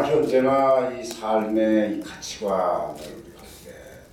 현재나 이 삶의 이 가치관을 할 때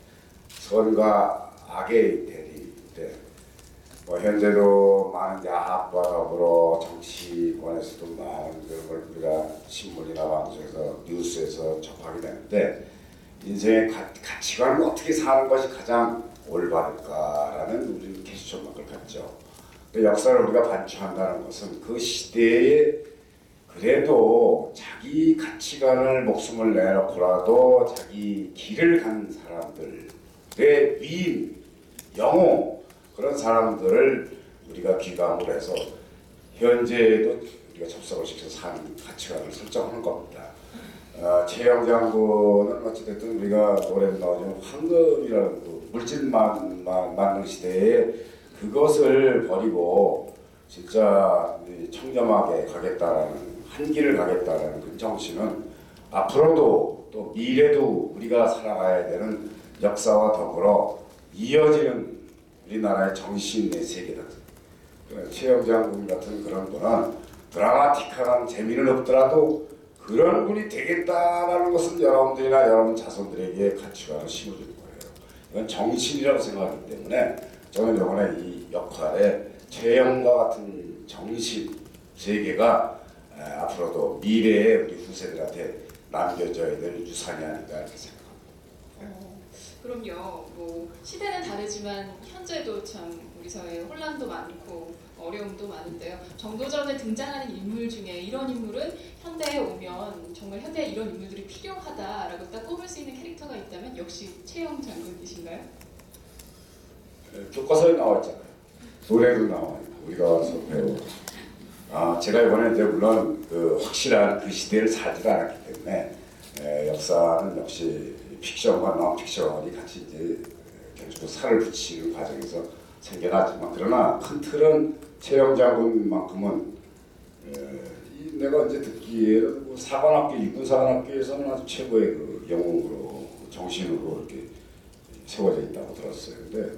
선과 악의 대립인데 현재도 많은 야합과 더불어 정치권에서도 많은 그런 걸 우리가 신문이나 방송에서 뉴스에서 접하게 되는데 인생의 가치관을 어떻게 사는 것이 가장 올바를까라는 우리 퀘스천마크를 갖죠. 역사를 우리가 반추한다는 것은 그 시대에 그래도 자기 가치관을 목숨을 내놓고라도 자기 길을 간 사람들의 위인, 영웅 그런 사람들을 우리가 귀감을 해서 현재에도 우리가 접속을 시켜서 사는 가치관을 설정하는 겁니다. 최영 장군은 어찌됐든 우리가 노래도 나오지만 황금이라는 그 물질만 만능 시대에 그것을 버리고 진짜 청렴하게 가겠다라는 한 길을 가겠다라는 그 정신은 앞으로도 또 미래도 우리가 살아가야 되는 역사와 더불어 이어지는 우리나라의 정신의 세계다. 최영 장군 같은 그런 분은 드라마틱한 재미는 없더라도 그런 분이 되겠다라는 것은 여러분들이나 여러분 자손들에게 가치관을 심어주는 거예요. 이건 정신이라고 생각하기 때문에 저는 이번에 이 역할에 최영과 같은 정신 세계가 앞으로도 미래에 우리 후세들한테 남겨져야 될 유산이 아닌가 이렇게 생각합니다. 그럼요. 뭐 시대는 다르지만 현재도 참 우리 사회에 혼란도 많고 어려움도 많은데요. 정도전에 등장하는 인물 중에 이런 인물은 현대에 오면 정말 현대에 이런 인물들이 필요하다라고 딱 꼽을 수 있는 캐릭터가 있다면 역시 최영 장군이신가요? 교과서에 나왔잖아요. 노래도 나와요. 우리가 와서 배우고. 제가 이번에 이제 물론 그 확실한 그 시대를 살지 않았기 때문에 역사는 역시 픽션과 논픽션이 같이 이제 계속 살을 붙이는 과정에서 생겨났지만 그러나 큰 틀은 최영 장군만큼은 내가 이제 듣기에는 뭐 사관학교 육군 사관학교에서는 아주 최고의 그 영웅으로 정신으로 이렇게 세워져 있다고 들었어요. 근데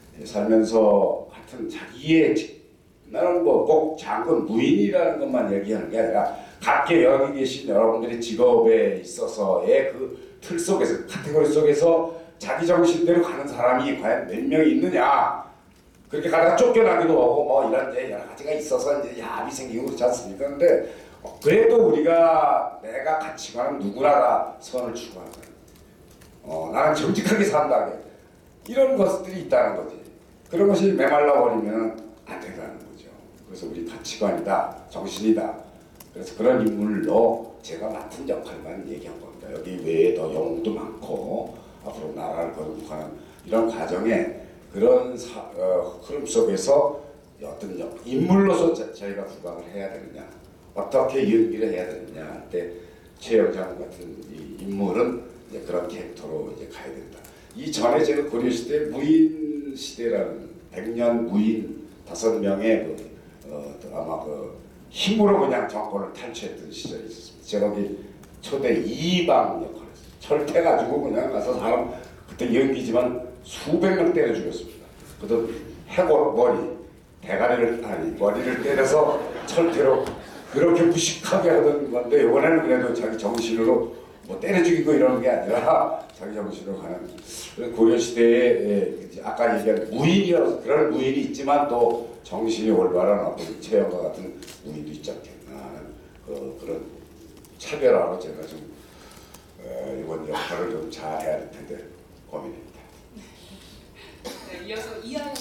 살면서 하여튼 자기의 나는 뭐 꼭 장군 무인이라는 것만 얘기하는 게 아니라 각계 여기 계신 여러분들의 직업에 있어서의 그 틀 속에서 카테고리 속에서 자기 정신대로 가는 사람이 과연 몇 명이 있느냐 그렇게 가다가 쫓겨나기도 하고 뭐 이런 이제 여러 가지가 있어서 이제 야합이 생기고 그렇지 않습니까? 근데 그래도 우리가 내가 가치관은 누구나 다 선을 추구하는 나는 정직하게 산다 이런 것들이 있다는 거지. 그런 것이 메말라 버리면 안 된다는 거죠. 그래서 우리 가치관이다, 정신이다. 그래서 그런 인물로 제가 맡은 역할만 얘기한 겁니다. 여기 외에 더 영웅도 많고 앞으로 나라를 거듭하는 이런 과정에 그런 흐름 속에서 어떤 인물로서 저희가 부각을 해야 되느냐, 어떻게 연기를 해야 되느냐 할 때 최영 장군 같은 이 인물은 이제 그런 캐릭터로 이제 가야 된다. 이 전에 제가 고려 시대 무인 시대라는 100년 무인 5명의 아마 그 힘으로 그냥 정권을 탈취했던 시절이 있었습니다. 제가 거기 초대 이방 역할을 했어요. 철퇴가지고 그냥 가서 사람 그때 연기지만 수백 명 때려 죽였습니다. 그것도 해골 머리, 대가리를 아니 머리를 때려서 철퇴로 그렇게 무식하게 하던 건데 이번에는 그래도 자기 정신으로 뭐 때려 죽이고 이러는 게 아니라 자기 정신으로 가는 고려 시대에 아까 얘기한 무인이라서 그런 무인이 있지만 또 정신이 올바른 어떤 최영과 같은 무인도 있지 않겠나 하는 그런 차별화로 제가 좀 이번 역할을 좀 잘 해야 될 텐데 고민입니다. 네, 이어서 이하영